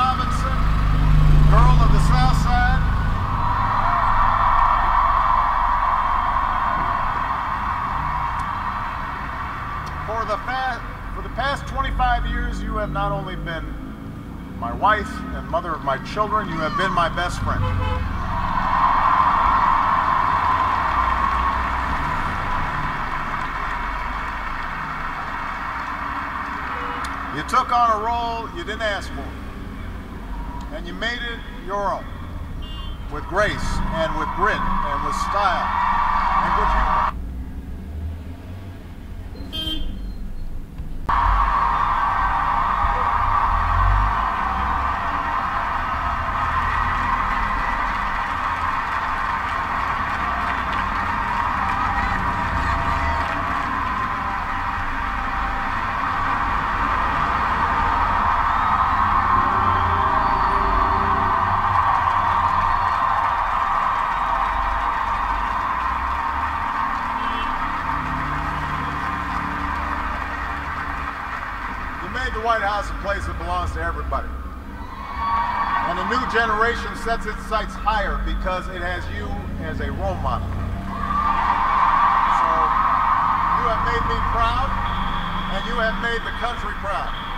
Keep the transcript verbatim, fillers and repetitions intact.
Robinson, girl of the South Side. For the, fa for the past twenty-five years, you have not only been my wife and mother of my children, you have been my best friend. You took on a role you didn't ask for, and you made it your own, with grace and with grit and with style and good humor. Made the White House a place that belongs to everybody. And the new generation sets its sights higher because it has you as a role model. So you have made me proud, and you have made the country proud.